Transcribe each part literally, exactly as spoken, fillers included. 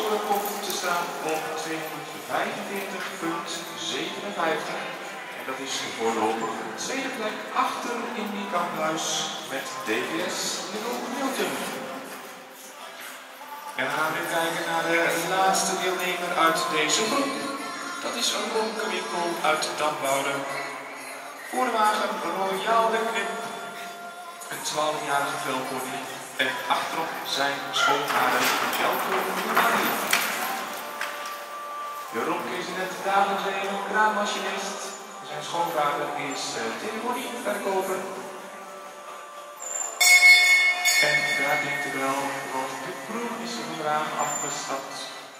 score komt te staan op tweehonderdvijfenveertig komma zevenenvijftig. En dat is voorlopig de tweede plek achter Indy Kamphuis met D V S Little Newton. En we gaan nu kijken naar de laatste deelnemer uit deze groep. Dat is een Ronke-winkel uit Dambouwde. Voor de wagen Royal de Knip, een twaalfjarige velpony. En achterop zijn schoonvader Jelko Mounani. De Ronke is in het dagelijks leven een kraanmachinist. Zijn schoonvader is uh, telefonieverkoper. En daar denkt u wel, want de proef is er vandaag afgestapt.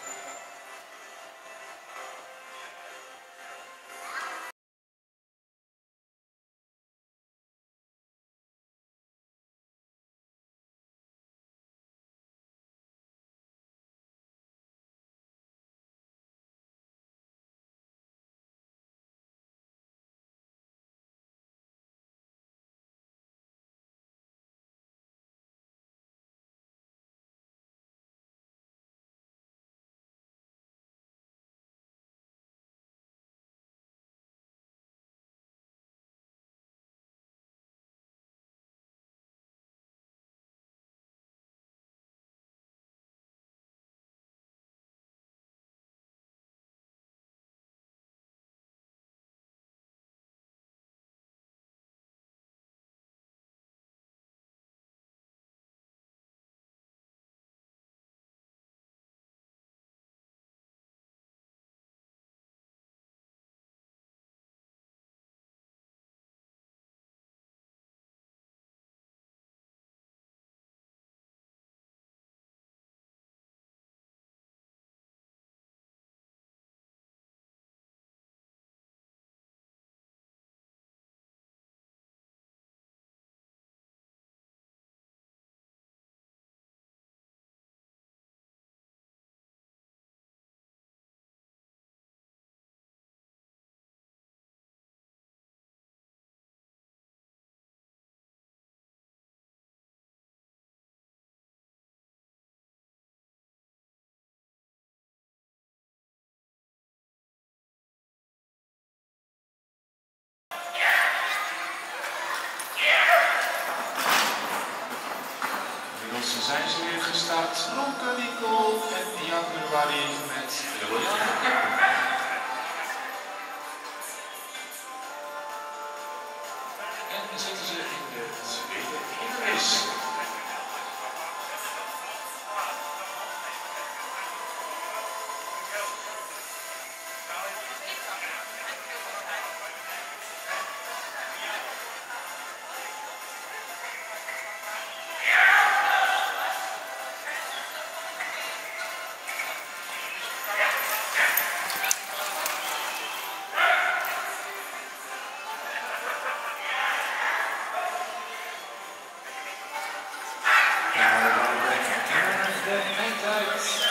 Ze zijn ze weer gestart, Ronke-winkel en januari met Royal. En dan zitten ze in de tweede hindernis. Ja, dan brengt de eindtijd.